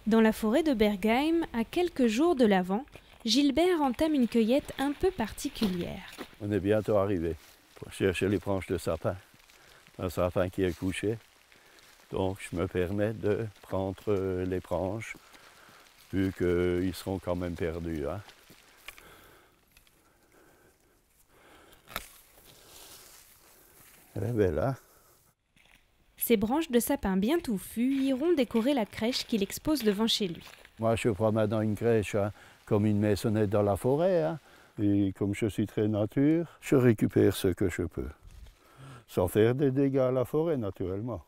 Dans la forêt de Bergheim, à quelques jours de l'Avent, Gilbert entame une cueillette un peu particulière. On est bientôt arrivé pour chercher les branches de sapin. Un sapin qui est couché. Donc je me permets de prendre les branches, vu qu'ils seront quand même perdus. Hein. Elle est belle, hein? Ces branches de sapin bien touffues iront décorer la crèche qu'il expose devant chez lui. Moi, je prends maintenant une crèche hein, comme une maisonnette dans la forêt. Hein. Et comme je suis très nature, je récupère ce que je peux. Sans faire des dégâts à la forêt, naturellement.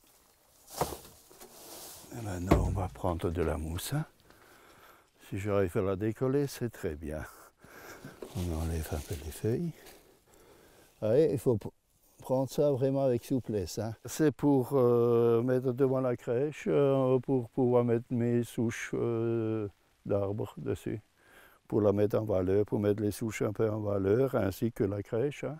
Et maintenant, on va prendre de la mousse. Hein. Si j'arrive à la décoller, c'est très bien. On enlève un peu les feuilles. Allez, il faut prendre ça vraiment avec souplesse. Hein. C'est pour mettre devant la crèche, pour pouvoir mettre mes souches d'arbres dessus. Pour la mettre en valeur, pour mettre les souches un peu en valeur, ainsi que la crèche. Hein.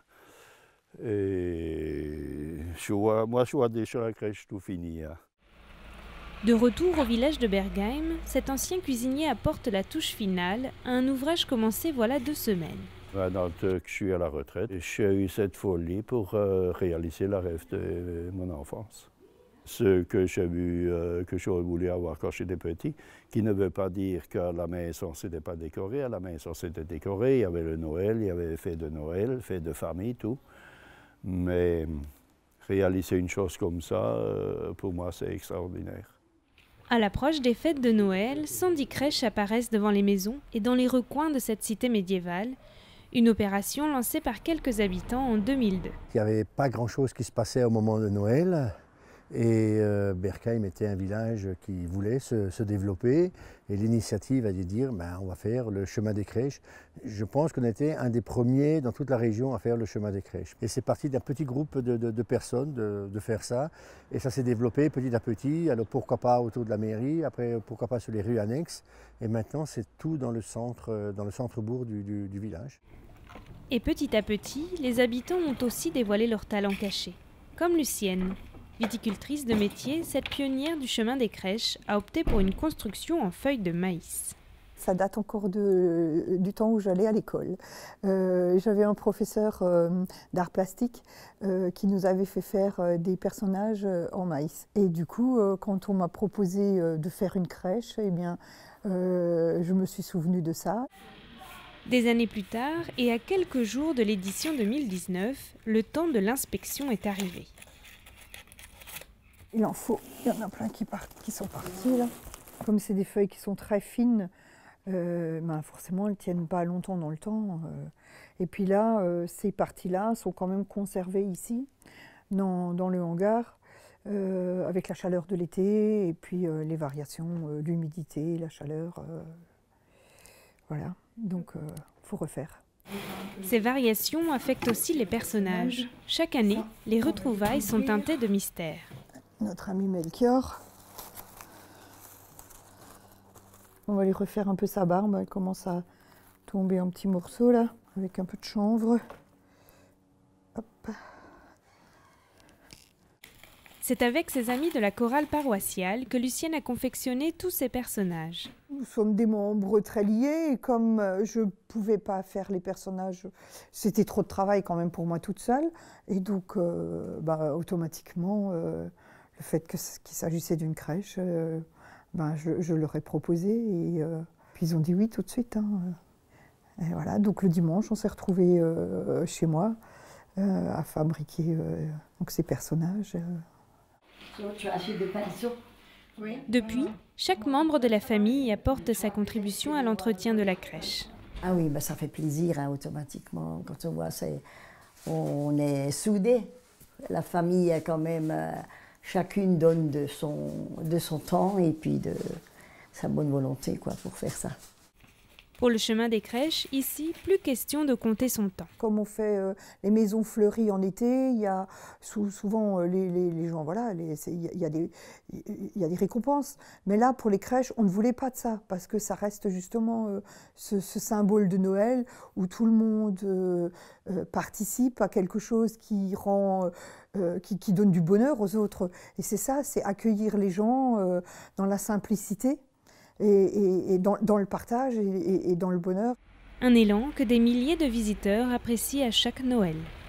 Et moi, je vois déjà la crèche tout finie. Hein. De retour au village de Bergheim, cet ancien cuisinier apporte la touche finale à un ouvrage commencé voilà 2 semaines. Maintenant que je suis à la retraite, j'ai eu cette folie pour réaliser le rêve de mon enfance. Ce que j'ai vu, que j'aurais voulu avoir quand j'étais petit, qui ne veut pas dire que la maison n'était pas décorée. À la maison c'était décoré, il y avait le Noël, il y avait fête de Noël, fête de famille, tout. Mais réaliser une chose comme ça, pour moi, c'est extraordinaire. À l'approche des fêtes de Noël, 110 crèches apparaissent devant les maisons et dans les recoins de cette cité médiévale. Une opération lancée par quelques habitants en 2002. Il n'y avait pas grand-chose qui se passait au moment de Noël. Et Bergheim était un village qui voulait se développer. Et l'initiative a dû dire, on va faire le chemin des crèches. Je pense qu'on était un des premiers dans toute la région à faire le chemin des crèches. Et c'est parti d'un petit groupe de personnes de faire ça. Et ça s'est développé petit à petit. Alors pourquoi pas autour de la mairie, après pourquoi pas sur les rues annexes. Et maintenant c'est tout dans le centre-bourg du village. Et petit à petit, les habitants ont aussi dévoilé leurs talents cachés. Comme Lucienne. Viticultrice de métier, cette pionnière du chemin des crèches a opté pour une construction en feuilles de maïs. Ça date encore du temps où j'allais à l'école. J'avais un professeur d'art plastique qui nous avait fait faire des personnages en maïs. Et du coup, quand on m'a proposé de faire une crèche, eh bien, je me suis souvenue de ça. Des années plus tard, et à quelques jours de l'édition 2019, le temps de l'inspection est arrivé. Il en faut, il y en a plein qui sont partis là. Comme c'est des feuilles qui sont très fines, forcément elles ne tiennent pas longtemps dans le temps. Et puis là, ces parties-là sont quand même conservées ici, dans le hangar, avec la chaleur de l'été et puis les variations, l'humidité, la chaleur. Voilà, donc faut refaire. Ces variations affectent aussi les personnages. Chaque année, les retrouvailles sont teintées de mystère. Notre ami Melchior. On va lui refaire un peu sa barbe. Elle commence à tomber en petits morceaux là, avec un peu de chanvre. Hop. C'est avec ses amis de la chorale paroissiale que Lucienne a confectionné tous ses personnages. Nous sommes des membres très liés et comme je ne pouvais pas faire les personnages, c'était trop de travail quand même pour moi toute seule. Et donc, automatiquement, le fait qu'il s'agissait d'une crèche, je leur ai proposé et puis ils ont dit oui tout de suite. Hein. Et voilà, donc le dimanche, on s'est retrouvés chez moi à fabriquer donc ces personnages. Tu achètes des pinceaux? Oui. Depuis, chaque membre de la famille apporte sa contribution à l'entretien de la crèche. Ah oui, ça fait plaisir hein, automatiquement quand on voit ça. On est soudés. La famille quand même, chacune donne de son temps et puis de sa bonne volonté quoi, pour faire ça. Pour le chemin des crèches, ici, plus question de compter son temps. Comme on fait les maisons fleuries en été, il y a souvent les gens, voilà, il y a des récompenses. Mais là, pour les crèches, on ne voulait pas de ça, parce que ça reste justement ce symbole de Noël où tout le monde participe à quelque chose qui rend, qui donne du bonheur aux autres. Et c'est ça, c'est accueillir les gens dans la simplicité. Et dans le partage et dans le bonheur. Un élan que des milliers de visiteurs apprécient à chaque Noël.